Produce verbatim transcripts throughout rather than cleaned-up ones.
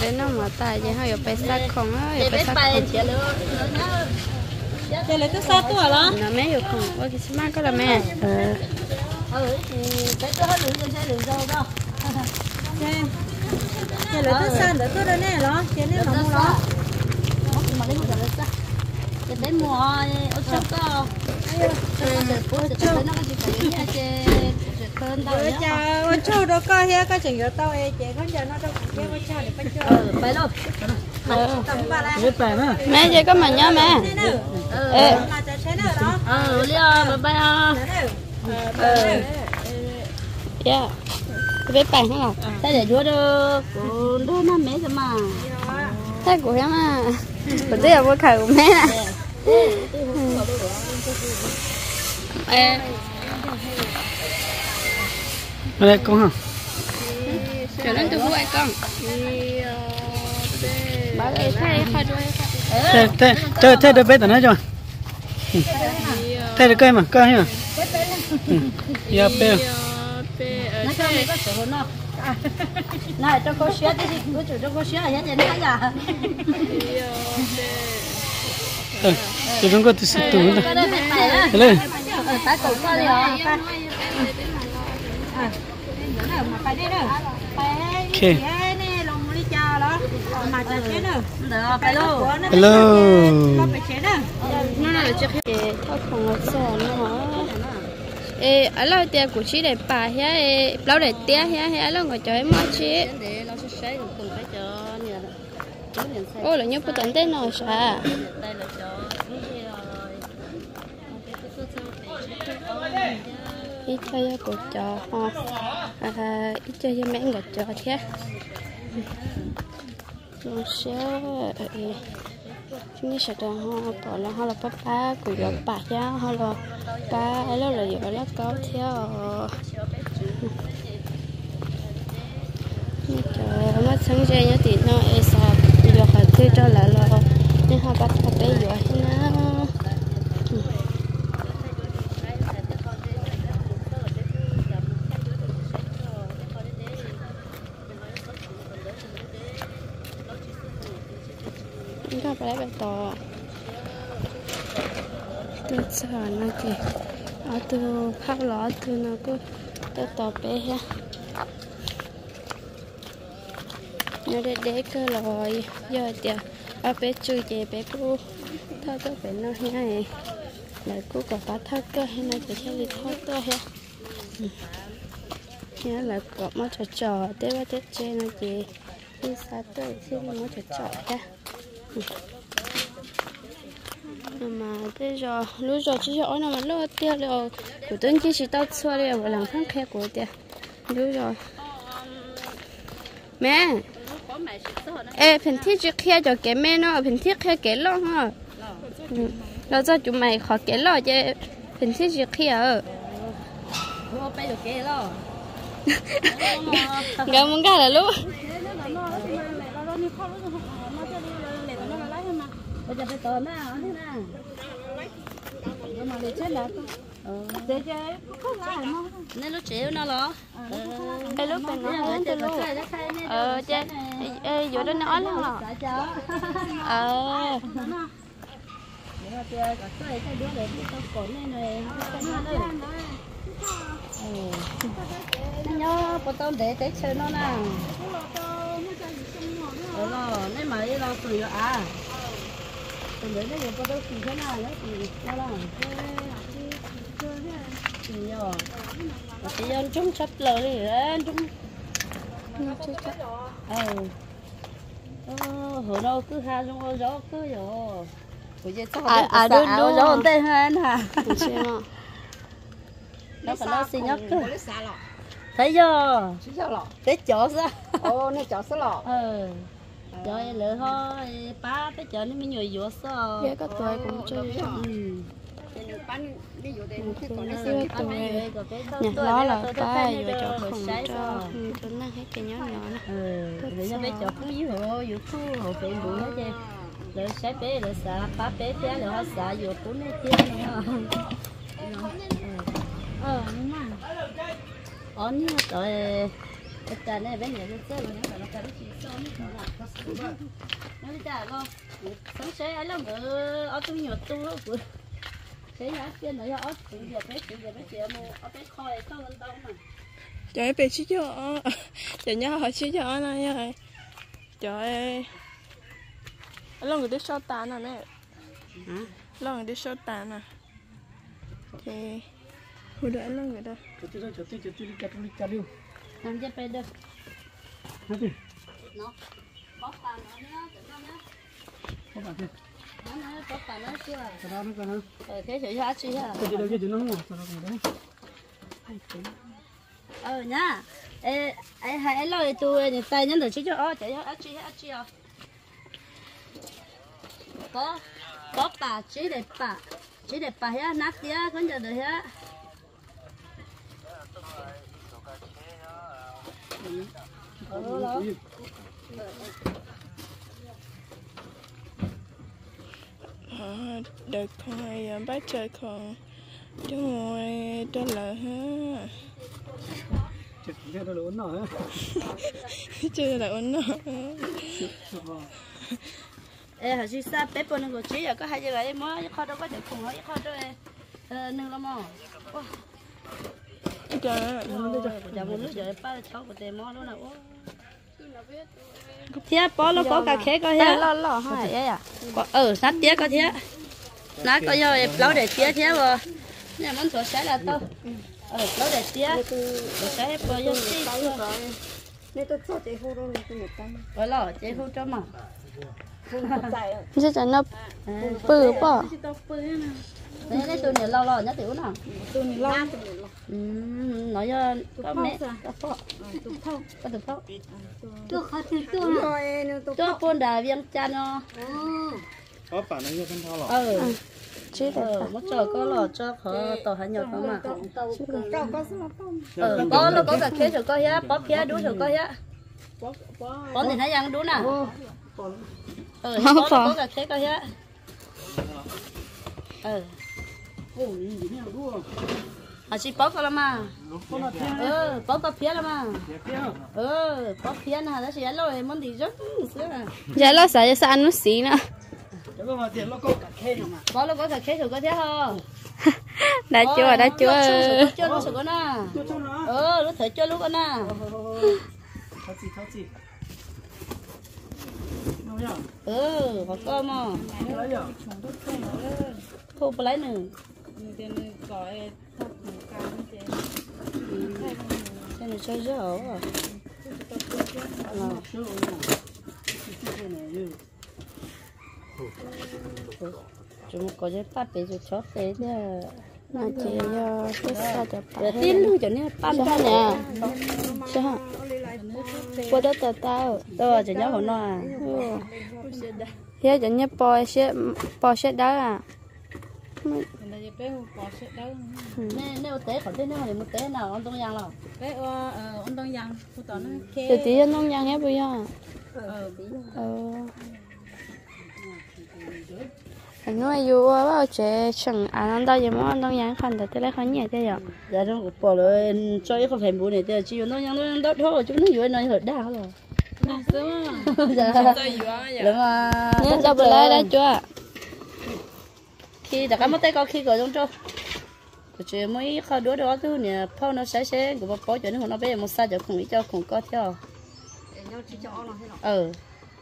chế nó mà tại vì họ ở phải sát không á ở phải sát không chế lấy cái sát tuổi đó nó mấy ở không ôi cái smart có là mẹ ờ ừ thì cái tôi hết đường xe đường đâu đâu chế lấy cái sát để tôi đây nè đó chế nên nó mua đó mà lấy một cái sát chế đến mua ở trong đó Ôi cha, ôi chú đó coi hết cái chuyện của tao ấy, chị không giờ nó đâu cái ôi cha để bắt cho. Ờ, phải luôn. Biết phải nữa. Mẹ chơi có mà nhớ mẹ. Ờ, mà chơi thế nào đó. Ờ, đi à, bye bye à. Ờ. Yeah. Biết phải không nào? Thế để chúa được, của đứa nó mẹ rồi mà. Thế của em à. Của tôi là vô khởi của mẹ nè. Ê. Đây con hả? Trở lên từ vụ ai con? Bảo đây thay khai đuôi. Thế thế thế thế được biết rồi cho. Thế được cây mà cây hả? Dạ pe. Nó cho mình có chỗ nó. Này cho cô xé đi, cô chủ cho cô xé là thế này à? Ờ, tôi không có tự sự tủ nữa. Lên. Tại cổ co đi à? Mà phải đi đâu? Phải nè, lòng đi chờ đó. Mà chờ chế nữa. Được, phải luôn. Hello. Con phải chế nữa. Nó là chưa khi thao không có sò nữa. Ê, ở lâu tiền của chị để bà hết, lâu để tiền hết, hết lâu ngồi chơi mà chị. Ôi là nhớ phụ tận tên nào sao? Ít chơi của trò ha, ít chơi mấy người trò thế. Rồi sẽ chúng sẽ cho họ bỏ là họ là papa của giọt bà cha họ là ba ấy là giọt là có theo trời nó sáng chơi nhá thì nó ấy sao giọt họ cứ cho lại là nên họ bắt họ bé giọt nó nó phải lấy tò tôi sợ nó kì ở từ khắp lọ từ nó cứ tôi tò bé ha nó để để cơ rồi giờ thì ở bé chui về bé cô thôi tôi phải nói này lại cô có bắt thắt cơ hay là chỉ theo lịch thôi cơ ha nhớ là có một trò trò để vào tết chơi nó gì đi xa tới xin một trò trò ha mà bây giờ lúc giờ chỉ cho nó mà lo tiêu rồi của tôi chỉ chỉ tao xua đi và làm kháng khe của tiền lúc rồi mẹ ê phần thiết chỉ khe cho cái mẹ nó phần thiết khe cái lo ha rồi cho chúng mày khó cái lo chứ phần thiết chỉ khe ở gạo muốn cái là lúc bây giờ phải tồn đó thế nào nhưng mà để chết là để chơi không lại mà nên lúc chịu nó lo cái lúc mình nó hết từ lúc ờ chơi ê vừa đó nói luôn à ờ nhớ bắt tôm để để chơi nó nè ờ nên mà đi lo sủi à từ đấy nó giờ có đâu thế nào đấy thì sao là thì nhờ thì ăn chúng sắp lỡ đi ăn chúng ờ hồi đâu cứ ha trong gió cứ rồi à à đúng đúng gió tên hơn hả nó còn nó xinh nhất thấy chưa cái chỗ sao Ô, này cháu sẽ lọ. ờ rồi lỡ thôi ba tới chợ nó mới nhồi vô sao cái có tuổi cũng chơi nhặt đó là ba vừa cho không cho cho nó hết cái nhớ nhỏ nó Để cho bé chọc cũng dưới hồ, dưới khu hồ phê bụi hết chứ. Rồi sẽ bé rồi xả, ba bé bé rồi họ xả vô cuốn hết chứ. Ờ, đúng mà. Ổn nhá, rồi ta này bé nhà rất là nó phải nó cái gì sao nó là nó đi trả lo sáng sẽ ấy lắm ở ở tôi nhiều tu đó của sẽ giá tiền nó ở tự giờ bé tự giờ bé chị mua ở bé khoi không lên đâu mà trời bé chỉ cho trời nhớ hỏi chỉ cho này rồi trời lo người đi sâu tàn à mẹ lo người đi sâu tàn à thì hồi đó lo người đó làm cho bé được nó bóc bàn nó nhá tự nó nhá bóc bàn nó nó bóc bàn nó chưa cái đó nó cái nó ờ thế chửi hết chưa hả cái gì nó không ờ nhá ê ê hãy lo tôi những tay nhắn được chứ cho ó chạy hết chưa hết chưa có có bà chỉ để bà chỉ để bà hết nát tía con giờ được hết được thôi bác chơi còn đúng rồi đó là ha chơi đó là ổn rồi chơi là ổn rồi ê hả chị sa bé bọn nó chỉ là có hai giờ lại mới kho đâu có được cùng hết kho đâu ê nương lắm mà trời ơi giờ một lúc giờ ba cháu của tề mò luôn nào thế bó nó có cà khé có thế lo lo hai ấy à ừ nát tía có thế nát có giờ lâu để tía thế rồi nhà món sổ sẽ là to ừ lâu để tía sổ sẽ bao nhiêu xí nên tôi cho chị hô rồi tôi một tay ở lò chị hô cho mà chứ chẳng nó bự bỏ đấy đấy tôi này lo lo nhá tiểu nào tôi mình lo nói cho có mẹ có phọ tôi thâu có được phọ tôi khó thì tôi rồi tôi cho con đà viên chan nó có phản ứng không thao lọ ừ chứ ờ mất cho có lò cho họ tàu hành nhập không mà ờ có nó có cả khế rồi có hết bóp khế đuối rồi có hết bóp thì thấy ăn đuối nào ờ có có cả khế có hết ờ à chị bóp cái mà ờ bóp cái phía mà ờ bóp phía nào đó chị ăn rồi món gì rất sướng à dạ lo sợ sợ ăn nó xí nữa bóp nó có cả khế rồi có thế không đã chưa đã chưa chưa lúc sửa nè ờ lúc thấy chưa lúc nè ừ có cơm mà thu lấy nữa cái này chơi rất ổn à chúng có cái phát để cho chó té nha mà chỉ do cái sao cho để tin luôn cho nên pan sao nè sao qua đó tao tao tôi chỉ nhớ hồi nó à thế cho nhớ bò sẽ bò sẽ đó à nè nếu té còn thế nào thì một té nào ông Đông Giang nào cái ông Đông Giang tôi tao nó từ tí anh Đông Giang hết bây giờ ờ anh nói yêu bao chế chẳng anh đâu giờ mà anh Đông Giang khăn được lấy khăn nhẹ thế vậy giờ nó cũng bỏ rồi cho không phải bún này thì chỉ nó Giang nó đốt thôi chúng nó vừa nói hơi đau rồi đúng mà nhớ cho bữa nay đã chưa khi đã có một tay có khi gọi trong cho chỉ mới khai đuổi đó thứ nè phao nó sẽ sẽ của bố cho nó nó bé một sa cho không ý cho không có theo ừ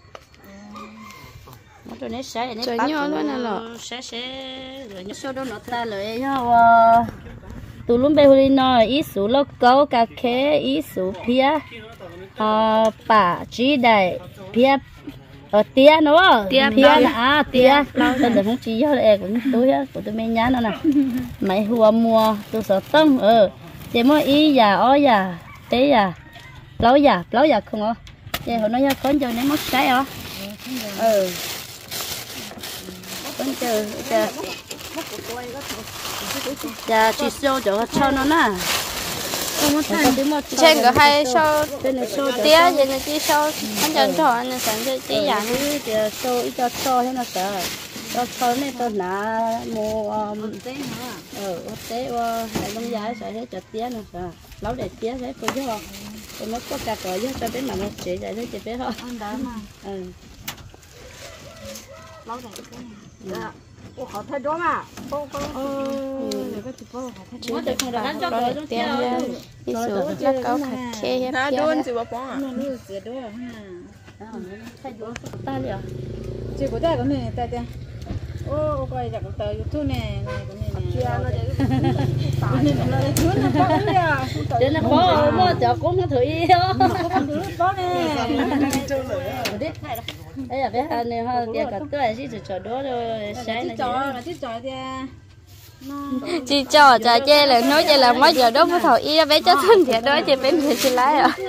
nó cho nó sẽ nó chơi nhau luôn nè lọ sẽ sẽ rồi nó số đó nó ta lại nhau tụi luôn bé hồi nó ý số lô câu cà khé ý số pia à bà chỉ đại pia ở tia nó tia là à tia tao được không chỉ cho lại cũng tôi á của tôi mấy nhá nó nè mày hùa mua tôi sợ tông ờ chỉ mỗi ý già ó già tế già lâu già lâu già không ó vậy họ nói cho con chơi nên mất cái ó ừ con chơi chơi giờ chỉ show cho cho nó nè trên có hai số tía vậy là chỉ số anh chọn cho anh là sản xuất chỉ dạng giờ show ít cho cho thế nó sợ cho cho này tôi nã mua tế nữa ờ tế qua lại đông giá sợ hết cho tía nó sợ lâu để tía thế tôi chứ không cái mất có cả cỏ chứ cho đến mà nó chế vậy thôi chị biết không ăn đá mà ừ lâu rồi cái này ô họ thay đó mà cô cô ừ cái chị cô họ thay chứ để không đã cho cỏ trong tiền ra đi xuống là câu khát khe na đun chỉ bảo bóng à nó nuôi sữa đó ha thay đồ ta liệu chị có đây có này ta ta ô coi chắc tờ youtube này này có này này chia nó để nó để chuột nó có đấy để nó có mà cho cũng không thử nó không được có nè đấy đây là cái này ha tiền cả tuổi chỉ chỉ cho đó rồi sai này cho là chỉ cho thì chị cho trả chê là nói chê là mấy giờ đó mới thầu y bé cho thân thiệt đó chị bên thì chị lấy à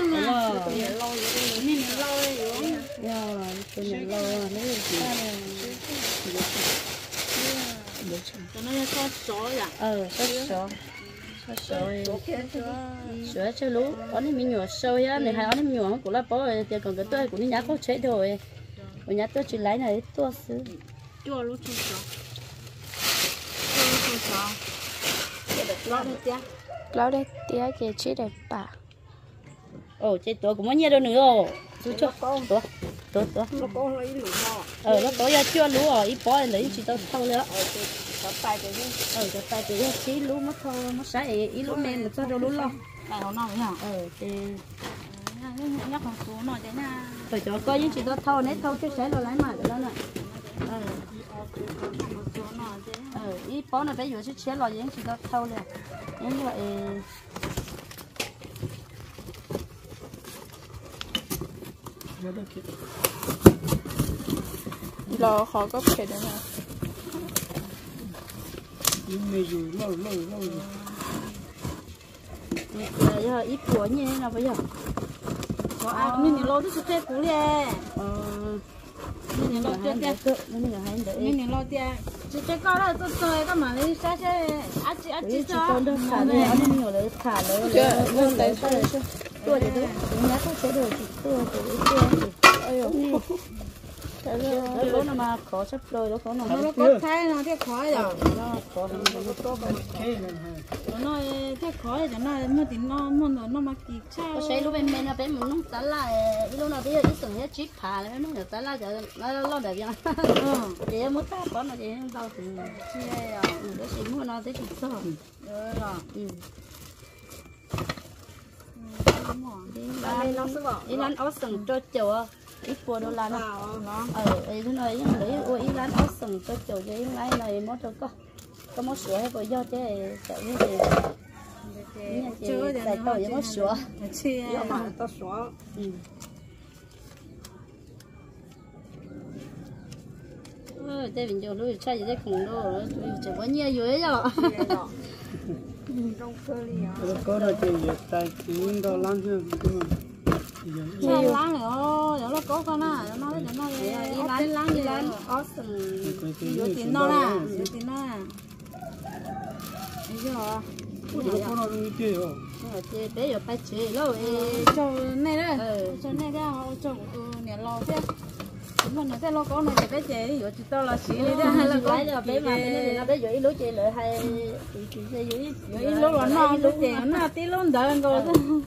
cho nó có số vậy ờ số số số số số chơi lú ở đây mình nhỏ sâu á này hai ở đây mình nhỏ cũng là bỏ rồi tiền còn cái tôi cũng đi nhá có chế rồi còn nhá tôi chỉ lấy này tôi xứ chua lú chua số chua số lo đi tia lâu đây tía chị chỉ đẹp bà ồ chế tôi cũng muốn nhiều đâu nữa chú cho tôi tôi tôi nó có lấy lú mò ờ nó có ra chưa lú rồi ít bỏ lấy chỉ tao thâu nữa có tay cái gì ờ cái tay thì chỉ lú mất thôi mất sai ít lú men mà sao đâu lú lo này nó nói hả ờ thì nhắc con số nói thế nha phải cho coi những chị đó thâu nét thâu chứ sẽ lo lấy mà đó nè ờ ờ ít bỏ nó bây giờ sẽ chế lo những chị đó thâu liền những vậy lò khó có thể đấy mà lâu lâu lâu giờ ít của như thế nào bây giờ có ai cũng nhìn lo thì sẽ cú liền ờ nhìn lo tiền tiền nên là hay để nhìn lo tiền chỉ cái con đó tôi chơi các mà đi xa xe ăn chị ăn chị cho con đơn thả này ăn nhiều lấy thả lấy chưa vâng đấy tôi thì tôi nhá có chế đồ thì tôi tôi tôi ơi ơi nó mà khó sắp rồi nó khó nó nó có thay nó thế khó rồi nó khó nó to nó nói thế khó rồi nó mới tính nó muốn nó nó mà kịp sao có sẽ lúc bên bên là bên mình nó tán lại lúc nào bây giờ ít từng cái chip phá lại nó tán lại giờ nó lo đẹp vậy thì em muốn ta có nó thì em đâu thì chia à nó chỉ mua nó thế thì sao ừ ý lán áo sừng cho chùa ít bùa đâu là nó ờ ấy thế này nhưng lấy ôi ý lán áo sừng cho chùa cái này này mót cho có có mót sữa hay bồi do chứ sợ như thế chưa thì tại tôi mót sữa chia mà tao sữa ơi đây mình cho nuôi chơi gì đấy không đâu chỉ có nhiều dưới rồi trong cơ li à có rồi thì tại những đồ lăn chưa Sao láng nữa, nó có con à, nó nói nó đi láng láng đi láng, có sừng, vừa tiền nó nè, vừa tiền nó nè, bây giờ, có nó đi chơi rồi, chơi bé giờ phải chơi lâu, cho này đấy, cho này cái cho nhà lo thế, mà nó thế lo có nó bé chơi, giờ chỉ tao là xí đi thế hay là có giờ bé mà bé nó bé giờ ít lúa chơi lại hay ít lúa nó nó lúa chơi nó tí lúa đỡ rồi.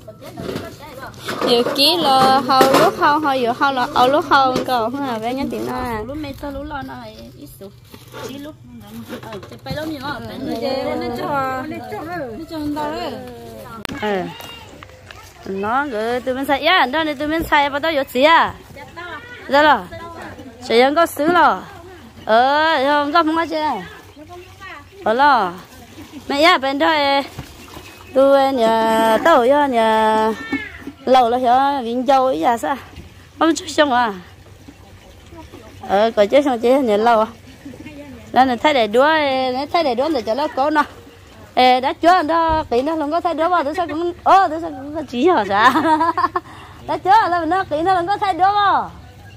giờ ký là hầu lúc hầu hầu giờ hầu là ở lúc hầu cầu không là bé nhắn tin nó à lúc mấy tao lúc lo nó ít số chỉ lúc ờ chơi bay lắm nhiều mà nó chơi nó cho nó cho nó cho đâu đấy ờ nó rồi tụi mình xài á đó này tụi mình xài vào đâu gì à ra rồi sử dụng có xứ rồi ờ không có không có chơi ở lo mẹ á bên đó tôi nhà tao cho nhà lâu rồi hả viên dâu ấy à sao không chút xong à ờ còn chứ xong chứ nhà lâu à nên là thấy để đứa thấy để đứa để cho nó có nó đã chưa đó kỹ nó không có thấy đứa vào tôi sao cũng ơ tôi sao cũng có chỉ hả sao đã chưa là nó kỹ nó không có thấy đứa vào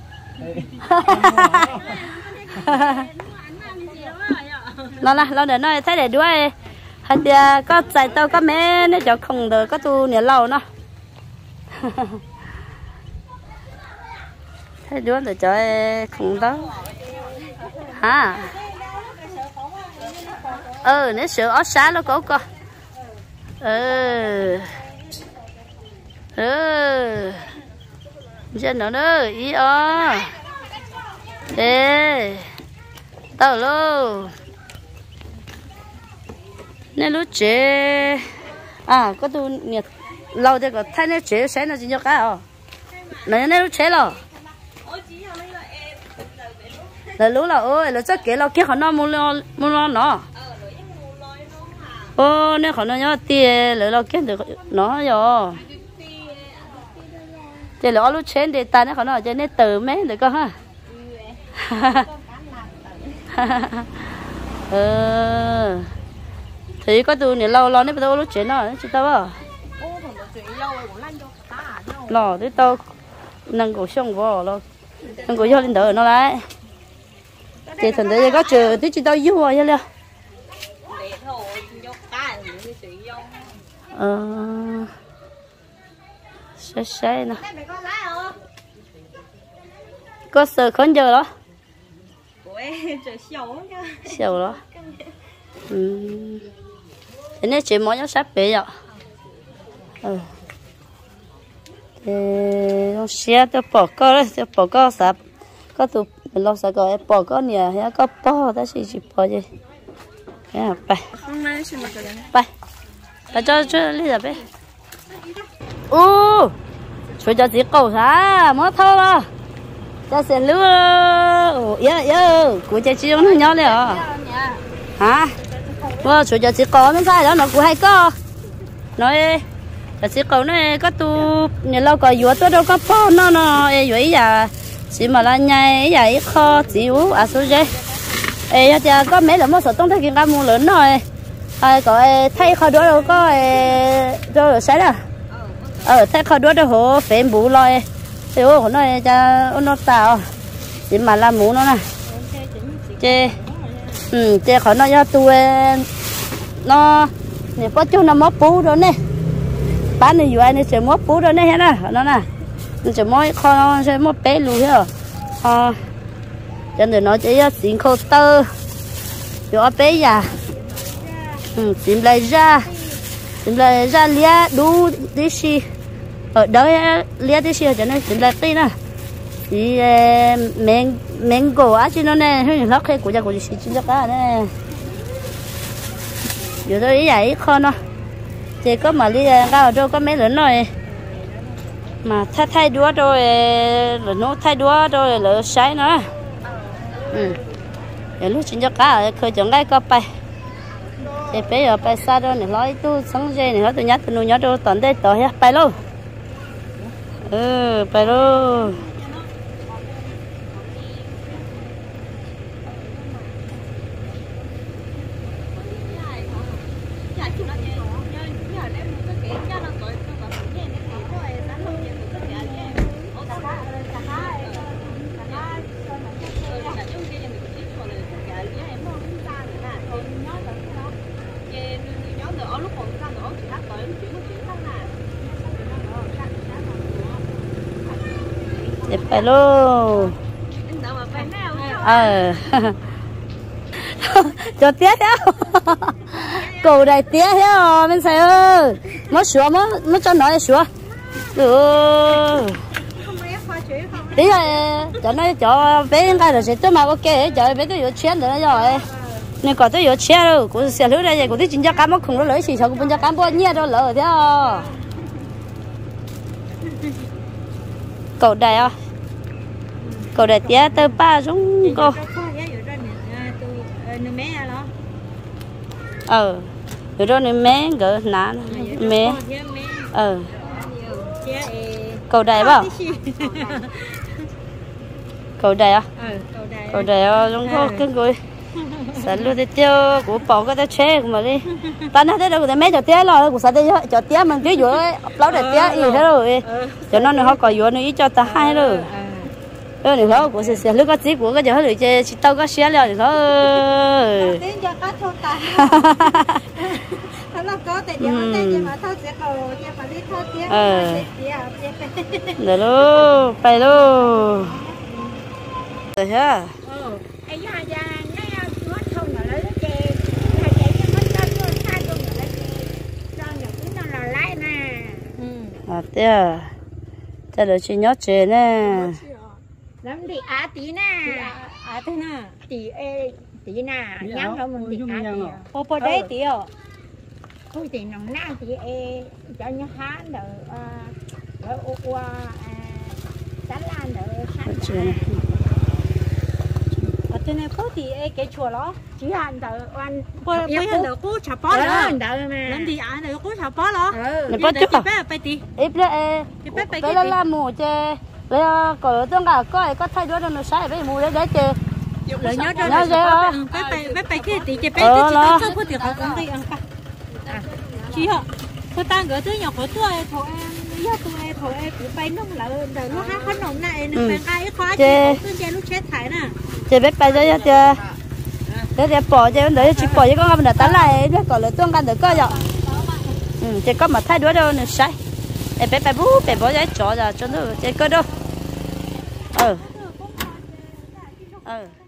nó là nó để nó thấy để đứa hay là có chạy tàu có mẹ nó cho không được có tu nhà lâu nó thấy đứa để cho không đó hả ừ nếu sữa ớt xá nó có co ừ ừ dân nó nữa ý ó ê tao luôn nên lúc chế à có tu nhiệt lâu thì có thay nên chế sẽ nó chỉ cho cái à nên nên lúc chế rồi là lúc là ôi là chắc kể là kia họ nó mua lo mua lo nó ô nên họ nó nhớ tiền là lo kia được nó rồi thì là lúc chế để ta nó họ nó cho nên từ mấy được con ha ừ thì có tu này lâu lâu nên tao lúc chế nó chứ tao à lò thì tao nâng cổ xong vào lo nâng cổ vô lên đỡ nó lại thì thành ra có chờ tí chị tao vô rồi nha ờ xe xe nè có sợ khốn giờ đó xấu đó ừ thế nên chị muốn nó sắp bị rồi ừ thì nó xe tôi bỏ có đấy tôi bỏ có sắp có tụ lo sợ có bỏ có nhiều hay có bỏ ta chỉ chỉ bỏ gì cái nào bay bay bay cho cho đi rồi bay uជួយcho chị cầu hả mới thôi mà cho xe lúa dạ dạ của chị chị nó nhỏ đấy à hả wowជួយcho chị cầu nó sai đó nó cũng hay có nói cho chị cầu này có tu nhà lâu có vừa tôi đâu có bỏ nó nó vậy giờ chỉ mà là nhảy vậy kho chịu à số gì ê giờ có mấy lần mới sợ tông thấy kiện cam mua lớn rồi ai có thấy kho đũa đâu có rồi sai đó ờ thấy kho đũa đâu hồ phèn bù rồi thì ô nó cho nó tao chỉ mà làm mũ nó nè chê ừ chê khỏi nó cho tôi nó này có chú nó móp bú rồi nè bán này vừa này sẽ móp bú rồi nè hết nè nó nè nó chỉ móp kho nó sẽ móp bé luôn hết ờ cho nên nó chỉ xin khô tơ cho bé già ừ tìm lại ra tìm lại ra lia đu đi xì ở đó lia đi xì cho nên tìm lại tí nè thì men men gỗ á chứ nó nè hơi nó khai của gia của chị xì chính cả nè giờ tôi ý vậy kho nó thì có mà đi ra ở đâu có mấy lớn rồi mà thay thay đũa rồi là nó thay đũa rồi là sấy nữa ừ để lúc chính cho cá khơi chọn cái có bay thì bây giờ bay xa đó này nói tu sống dây này nói tôi nhát tôi nuôi nhát đâu toàn đây tỏi ha bay luôn ừ bay luôn đẹp phải luôn ờ cho tía theo cầu đầy tía theo bên xài ơi mới sửa mới mới cho nó sửa được tí rồi cho nó cho bé cái rồi sẽ tôi mà ok cho bé tôi có chén nữa rồi nên còn tôi có chén đâu cũng sẽ lưỡi đây cũng tôi chính cho cá mất không nó lưỡi chỉ cho cũng cho cá bao nhiêu đâu lỡ theo cầu đầy à cầu đầy tía tới ba chúng cô ờ rồi đó nên mé gỡ ná mé ờ cầu đầy bao cầu đầy à cầu đầy à chúng cô cứ ngồi sẵn luôn thì tiêu của bỏ cái chế mà đi ta nói thế đâu có mấy cho tía lo của sao đây cho tía mình cái vừa lâu để tía gì thế rồi cho nó nó họ còn vừa nữa cho ta hai rồi ơ này đó của sẽ sẽ lúc có chỉ của cái giờ hơi chơi chỉ tao có xé leo thì đó tiếng cho có thâu ta nó có tại giờ nhưng mà thâu sẽ cầu nhưng mà đi thâu tiếng để luôn phải luôn rồi ha thế à thế là chị nhớ chị nè làm đi á tí nè á tí nè tí ê tí nè nhang không mình tí á tí bố bố đấy tí à thôi tí nòng na tí ê cho nhá hán đỡ đỡ qua đá lan đỡ sáng ở trên này có thì cái chùa đó chỉ hành đỡ anh bây giờ đỡ cố chả bó đó đỡ mà làm gì ăn đỡ cố chả bó đó nó bó chút à phải tí ít đấy bây giờ là mù chơi bây giờ có tương cả có có thay đổi nó sai bây giờ mù đấy đấy chơi lời nhớ cho nó chơi phải phải phải phải cái tí chơi phải tí chỉ có chút thì họ cũng đi ăn cả chỉ họ cô ta gửi tới nhà của tôi thôi em giờ tôi thôi em cứ bay nông là đợi nó hát khăn nồng này nó phải ai khóa chơi tôi chơi lúc chết thải nè chơi biết bay chơi chơi để để bỏ chơi để chỉ bỏ cho con ngâm là tán lại để còn là tươngกันđược cơ rồi ừ chơi có mà thay đổi đâu nữa sai để bé bé bú bé bỏ cái chỗ rồi cho nó chơi cơ đâu ừ ừ